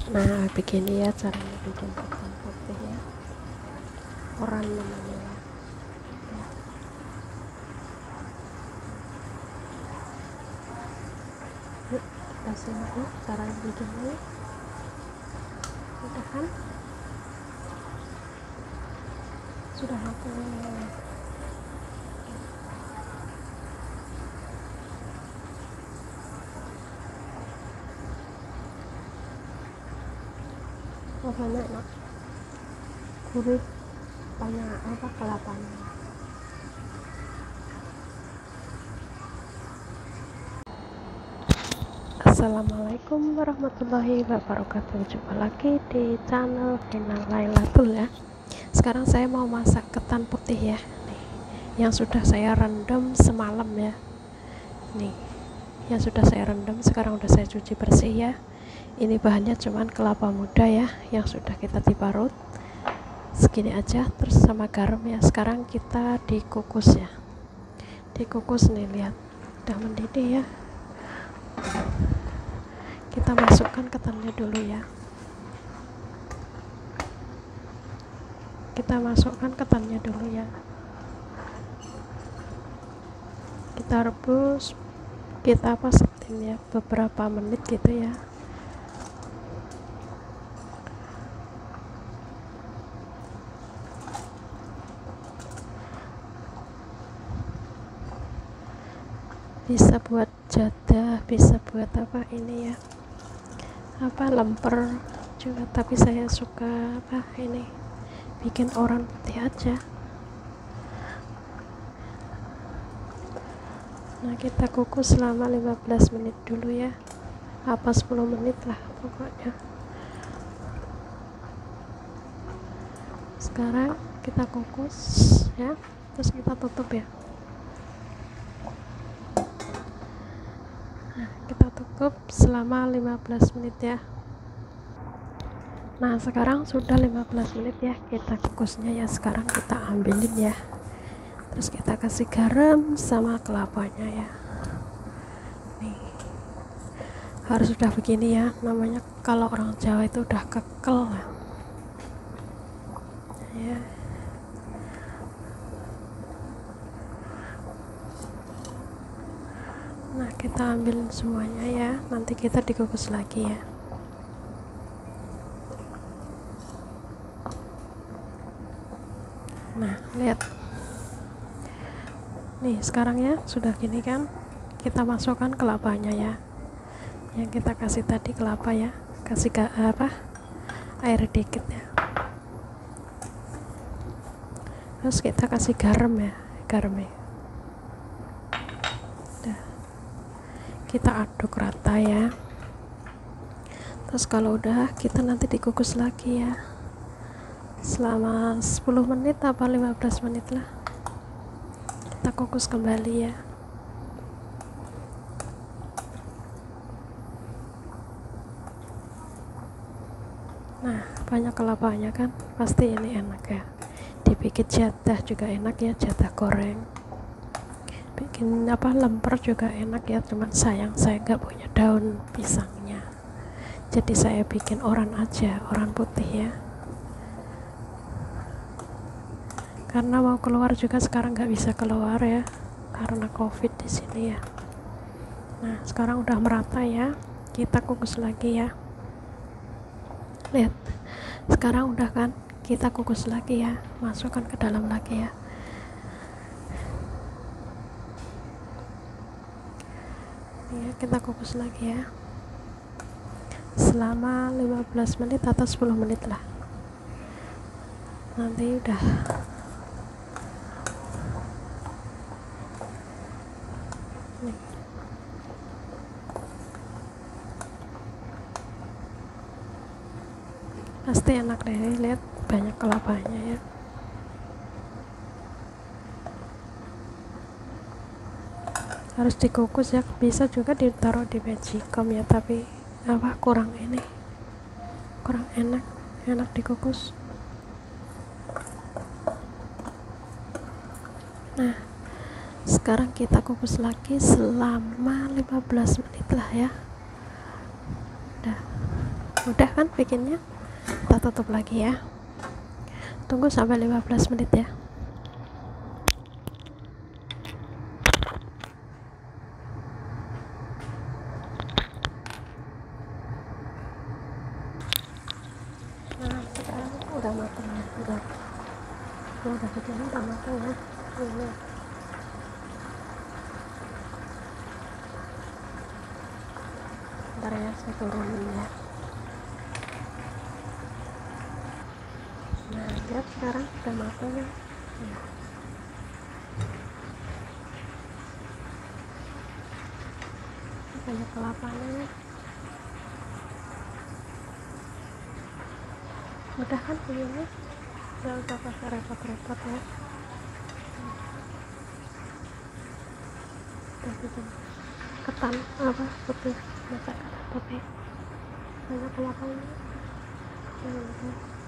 Nah, begini ya caranya bikin ketan putih ya. Oran namanya ya. Yuk kita simak yuk cara bikinnya. Udah kan? Sudah aku. Oh banyak nak. Gurih banyak apa kelapanya. Assalamualaikum warahmatullahi wabarakatuh. Jumpa lagi di channel Inang Lailatul ya. Sekarang saya mau masak ketan putih ya. Nih, yang sudah saya rendam semalam ya. Nih, yang sudah saya rendam sekarang udah saya cuci bersih ya. Ini bahannya cuman kelapa muda ya, yang sudah kita diparut segini aja, terus sama garam ya. Sekarang kita dikukus ya, dikukus nih, lihat udah mendidih ya. Kita masukkan ketannya dulu ya, kita masukkan ketannya dulu ya, kita rebus, kita steam ya beberapa menit gitu ya. Bisa buat jadah, bisa buat apa ini ya, apa lemper juga, tapi saya suka apa ini, bikin oran putih aja. Nah, kita kukus selama 15 menit dulu ya, apa 10 menit lah pokoknya. Sekarang kita kukus ya, terus kita tutup ya. Nah, kita tutup selama 15 menit ya. Nah, sekarang sudah 15 menit ya kita kukusnya ya. Sekarang kita ambilin ya, terus kita kasih garam sama kelapanya ya. Nih, harus udah begini ya, namanya kalau orang Jawa itu udah kekel ya. Nah, kita ambil semuanya ya, nanti kita dikukus lagi ya. Nah, lihat nih, sekarang ya sudah gini kan, kita masukkan kelapanya ya, yang kita kasih tadi kelapa ya, kasih air dikit ya, terus kita kasih garam ya, garamnya udah kita aduk rata ya. Terus kalau udah, kita nanti dikukus lagi ya selama 10 menit apa 15 menit lah, kita kukus kembali ya. Nah, banyak kelapanya kan, pasti ini enak ya, dibikin jadah juga enak ya, jadah goreng, bikin apa lemper juga enak ya. Cuman sayang saya nggak punya daun pisangnya, jadi saya bikin oran aja, oran putih ya, karena mau keluar juga sekarang nggak bisa keluar ya karena covid di sini ya. Nah, sekarang udah merata ya, kita kukus lagi ya. Lihat, sekarang udah kan, kita kukus lagi ya, masukkan ke dalam lagi ya. Ya, kita kukus lagi ya selama 15 menit atau 10 menit lah, nanti udah. Nih, pasti enak deh, lihat banyak kelapanya ya. Harus dikukus ya, bisa juga ditaruh di magicom ya, tapi apa kurang ini, kurang enak dikukus. Nah, sekarang kita kukus lagi selama 15 menit lah ya. Udah Udah kan bikinnya, kita tutup lagi ya, tunggu sampai 15 menit ya. Nah sekarang udah matang ya, udah bikinnya udah matang ya. Ini ntar ya, saya turunin ya. Nah lihat sekarang udah matang ya. Banyak kelapanya, udah kan begini, nggak usah pakai repot-repot ya. Udah bikin ketan apa putih, masak ketan putih, banyak kelapanya.